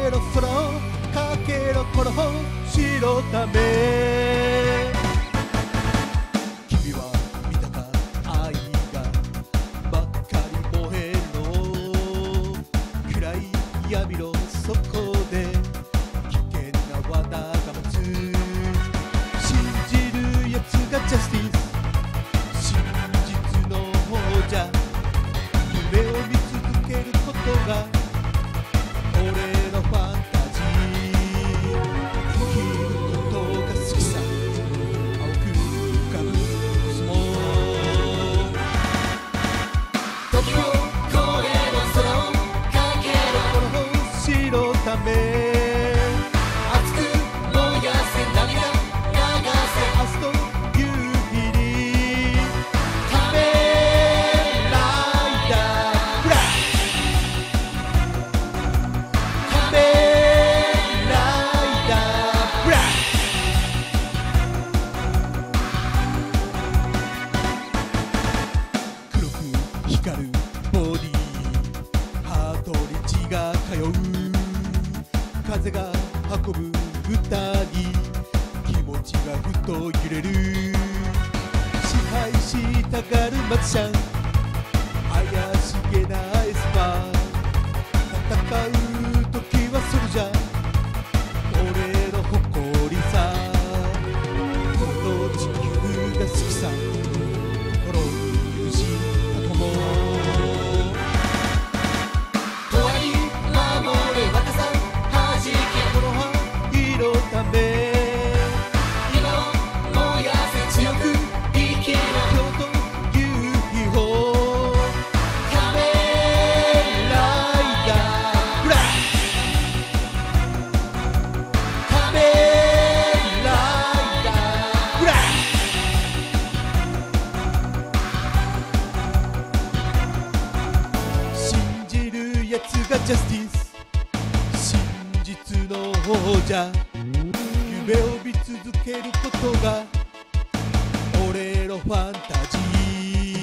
けろ空かけろこの白ため君は見たか愛がばっかり燃えるの暗い闇の底で危険な罠が待つ信じるやつがジャスティス真実の王者夢を見続けることが俺のファンタジー生きることが好きさ青く浮かぶコスモ時を越えろ空をかけろこの星のため熱く燃やせ涙流せ明日と夕日に仮面ライダーフラッ仮面ライダーフラッ黒く光るボディハートに血が通う風が運ぶ歌に気持ちがふっと揺れる支配したがるマジシャン怪しげなエスパー戦う時はそれじゃ俺の誇りさこの地球が好きさ心を許した友永遠に守る若さ弾けこの灰のため今を燃やせ強く生きろ今日という日を仮面ライダーフラッ仮面ライダーフラッ信じるやつがジャスティス真実の王者夢を見続けることが俺のファンタジー